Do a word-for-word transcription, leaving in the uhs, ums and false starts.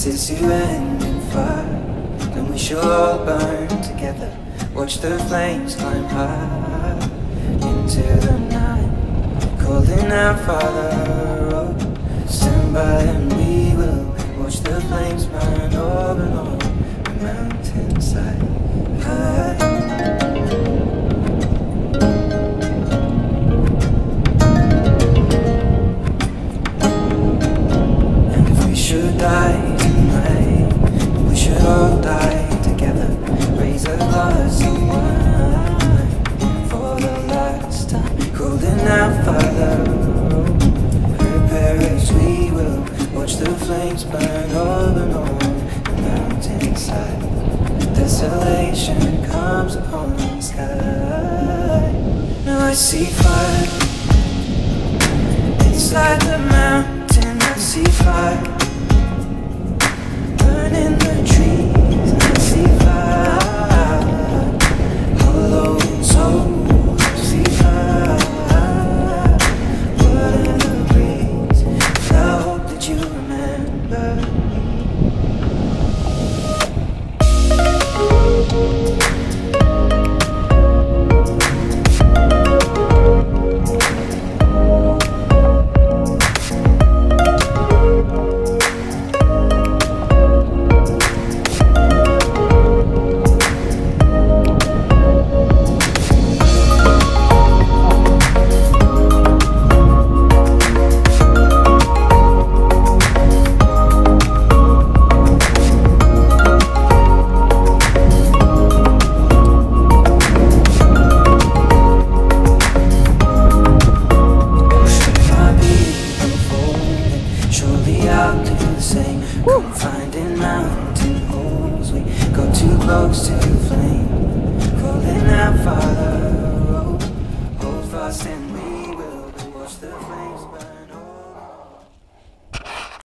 This is you end in fire, then we shall all burn together. Watch the flames climb high into the night, calling out, Father, oh, stand by and we will watch the flames burn over on the mountainside. High. Should die tonight, we should all die together. Raise a glass of wine for the last time, calling out, Father, prepare as we will watch the flames burn over on the mountainside. Desolation comes upon the sky. Now I see fire inside the mountain. I see fire in the trees. I see fire, hollow souls. I see fire, blood in the breeze. I hope that you remember me. Finding mountain holes, we go too close to the flame, calling out, Father, oh, hold fast in